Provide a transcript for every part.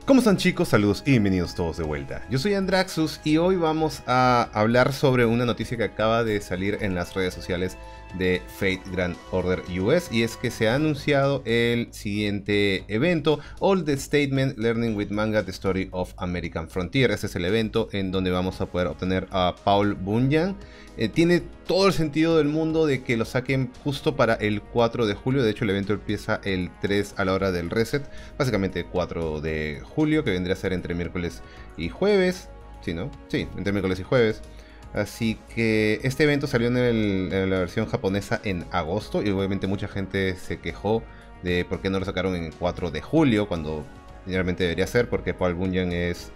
¿Cómo están, chicos? Saludos y bienvenidos todos de vuelta. Yo soy Andraxus y hoy vamos a hablar sobre una noticia que acaba de salir en las redes sociales de Fate Grand Order US, y es que se ha anunciado el siguiente evento: All the Statement Learning with Manga The Story of American Frontier. Este es el evento en donde vamos a poder obtener a Paul Bunyan. Tiene todo el sentido del mundo de que lo saquen justo para el 4 de julio. De hecho, el evento empieza el 3 a la hora del reset. Básicamente 4 de julio, que vendría a ser entre miércoles y jueves. ¿Sí, no? Sí, entre miércoles y jueves. Así que este evento salió en la versión japonesa en agosto. Y obviamente mucha gente se quejó de por qué no lo sacaron en el 4 de julio, cuando generalmente debería ser, porque Paul Bunyan es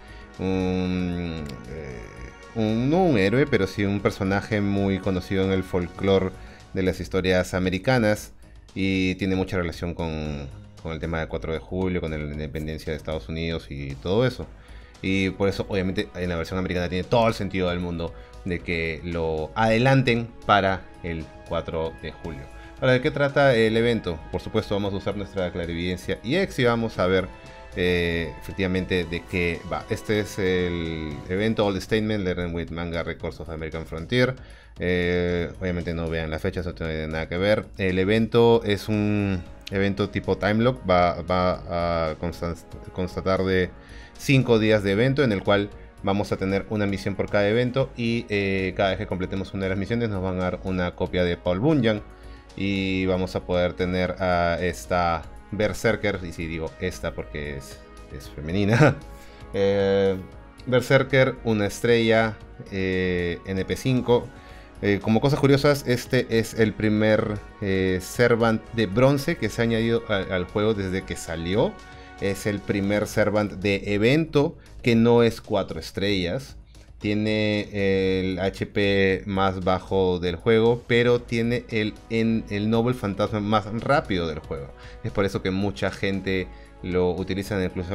no un héroe, pero sí un personaje muy conocido en el folclore de las historias americanas, y tiene mucha relación con el tema del 4 de julio, con la independencia de Estados Unidos y todo eso. Y por eso, obviamente, en la versión americana tiene todo el sentido del mundo de que lo adelanten para el 4 de julio. Ahora, ¿de qué trata el evento? Por supuesto, vamos a usar nuestra clarividencia EX y vamos a ver efectivamente de qué va. Este es el evento All the Statement Learn with Manga Records of American Frontier. Obviamente no vean las fechas, no tiene nada que ver. El evento es un evento tipo timelock. Va a constatar de 5 días de evento, en el cual vamos a tener una misión por cada evento, y cada vez que completemos una de las misiones nos van a dar una copia de Paul Bunyan, y vamos a poder tener a esta Berserker, y si digo esta porque es femenina, Berserker, una estrella, NP5. Como cosas curiosas, este es el primer Servant de bronce que se ha añadido al juego desde que salió. Es el primer Servant de evento que no es 4 estrellas. Tiene el HP más bajo del juego, pero tiene el Noble Fantasma más rápido del juego. Es por eso que mucha gente lo utiliza. Incluso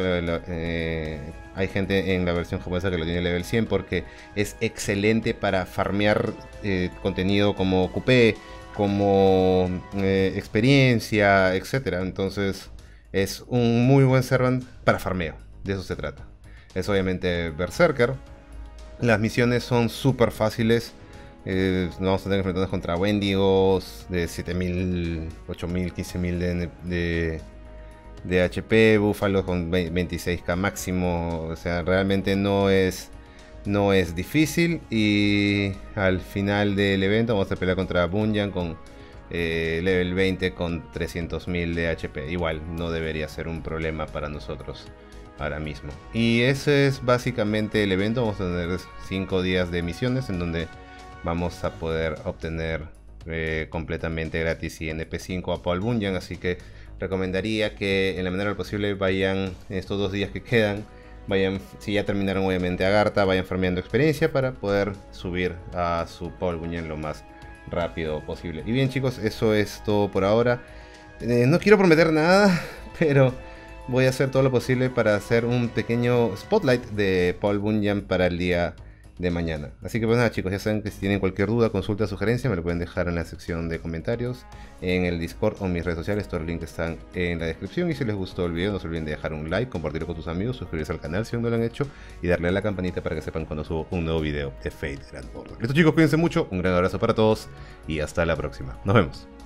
hay gente en la versión japonesa que lo tiene level 100, porque es excelente para farmear contenido como QP, como experiencia, etc. Entonces es un muy buen Servant para farmeo. De eso se trata. Es obviamente Berserker. Las misiones son súper fáciles. Vamos a tener que enfrentarnos contra Wendigos de 7000, 8000, 15000 de HP, búfalos con 26k máximo. O sea, realmente no es difícil. Y al final del evento vamos a pelear contra Bunyan con level 20 con 300.000 de HP. Igual no debería ser un problema para nosotros ahora mismo. Y ese es básicamente el evento. Vamos a tener 5 días de misiones en donde vamos a poder obtener completamente gratis y NP5 a Paul Bunyan. Así que recomendaría que en la manera posible vayan estos 2 días que quedan. Vayan, si ya terminaron obviamente Agartha, vayan farmeando experiencia para poder subir a su Paul Bunyan lo más rápido posible. Y bien, chicos, eso es todo por ahora. No quiero prometer nada, pero voy a hacer todo lo posible para hacer un pequeño spotlight de Paul Bunyan para el día de mañana. Así que pues nada, chicos, ya saben que si tienen cualquier duda, consulta, sugerencia, me lo pueden dejar en la sección de comentarios, en el Discord o en mis redes sociales. Todos los links están en la descripción. Y si les gustó el video, no se olviden de dejar un like, compartirlo con tus amigos, suscribirse al canal si aún no lo han hecho, y darle a la campanita para que sepan cuando subo un nuevo video de Fate Grand Order. Listo, chicos, cuídense mucho, un gran abrazo para todos y hasta la próxima. Nos vemos.